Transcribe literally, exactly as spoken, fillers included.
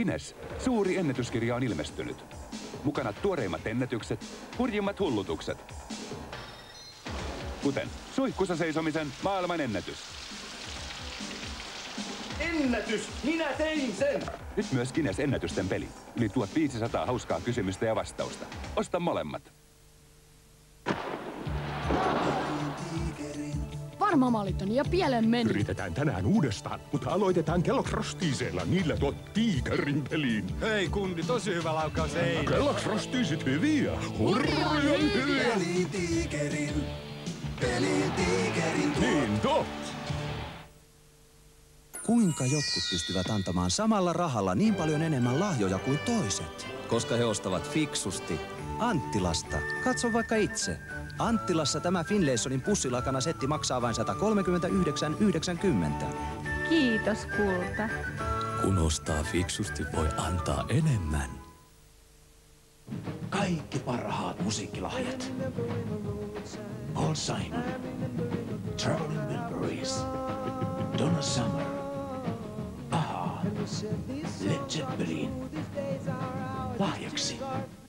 Guinness, suuri ennätyskirja on ilmestynyt. Mukana tuoreimmat ennätykset, hurjimmat hullutukset. Kuten suihkussa seisomisen maailman ennätys. Ennätys! Minä tein sen! Nyt myös Guinness ennätysten peli. Yli tuhatviisisataa hauskaa kysymystä ja vastausta. Osta molemmat. Varma maalit on ja pieleen mennyt. Yritetään tänään uudestaan, mutta aloitetaan Kellogg's Frostiesilla. Niillä tuot tiikerin peliin. Hei kundi, tosi hyvä laukaus, ei. Kellogg's Frostiesit hyviä. Hurjan hyviä. Pelitiikerin. Pelitiikerin tuot. Niin tot. Kuinka jotkut pystyvät antamaan samalla rahalla niin paljon enemmän lahjoja kuin toiset? Koska he ostavat fiksusti. Anttilasta. Katso vaikka itse. Anttilassa tämä Finlaysonin pussilakanasetti maksaa vain sata kolmekymmentäyhdeksän yhdeksänkymmentä. Kiitos, kulta. Kun ostaa fiksusti, voi antaa enemmän. Kaikki parhaat musiikkilahjat. Paul Simon, Traveling Wilburys, Donna Summer, Aha, Led Zeppelin. Lahjaksi